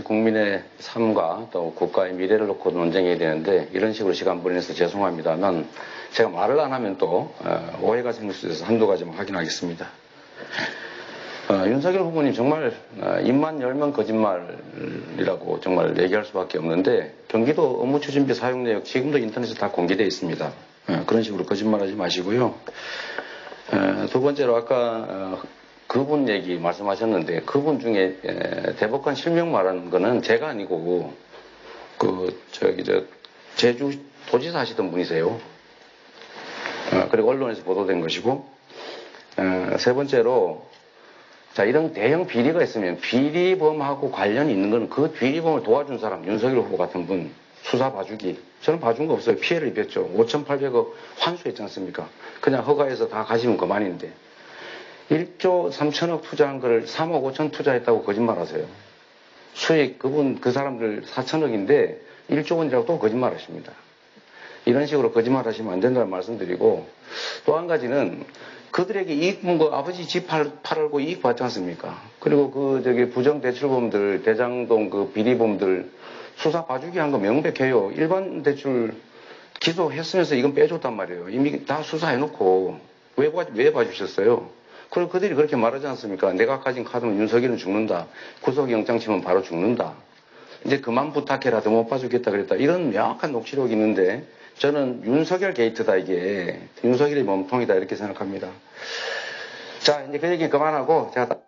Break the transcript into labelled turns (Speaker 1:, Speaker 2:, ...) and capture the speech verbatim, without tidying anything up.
Speaker 1: 국민의 삶과 또 국가의 미래를 놓고 논쟁해야 되는데 이런 식으로 시간 보내서 죄송합니다만 제가 말을 안 하면 또 오해가 생길 수 있어서 한두 가지만 확인하겠습니다. 어, 윤석열 후보님 정말 어, 입만 열면 거짓말이라고 정말 얘기할 수밖에 없는데 경기도 업무추진비 사용 내역 지금도 인터넷에 다 공개되어 있습니다. 어, 그런 식으로 거짓말하지 마시고요. 어, 두 번째로 아까 어, 그분 얘기 말씀하셨는데 그분 중에 에, 대법관 실명 말하는 거는 제가 아니고 그 저기 저 제주 도지사 하시던 분이세요. 어, 그리고 언론에서 보도된 것이고 어, 세 번째로 자, 이런 대형 비리가 있으면 비리범하고 관련이 있는 건 그 비리범을 도와준 사람, 윤석열 후보 같은 분, 수사 봐주기. 저는 봐준 거 없어요. 피해를 입혔죠. 오천팔백억 환수했지 않습니까? 그냥 허가해서 다 가시면 그만인데. 일조 삼천억 투자한 거를 삼억 오천 투자했다고 거짓말 하세요. 수익, 그분, 그 사람들 사천억인데 일조 원이라고 또 거짓말 하십니다. 이런 식으로 거짓말 하시면 안 된다는 말씀드리고 또 한 가지는 그들에게 이익 본 거 아버지 집 팔, 팔고 이익 받지 않습니까? 그리고 그 저기 부정대출범들, 대장동 그 비리범들 수사 봐주기 한 거 명백해요. 일반 대출 기소했으면서 이건 빼줬단 말이에요. 이미 다 수사해놓고 왜, 왜 봐주셨어요? 그리고 그들이 그렇게 말하지 않습니까? 내가 가진 카드는 윤석열은 죽는다. 구속영장 치면 바로 죽는다. 이제 그만 부탁해라. 더 못 봐주겠다 그랬다. 이런 명확한 녹취록이 있는데 저는 윤석열 게이트다 이게. 윤석열이 몸통이다 이렇게 생각합니다. 자, 이제 그 얘기 그만하고 제가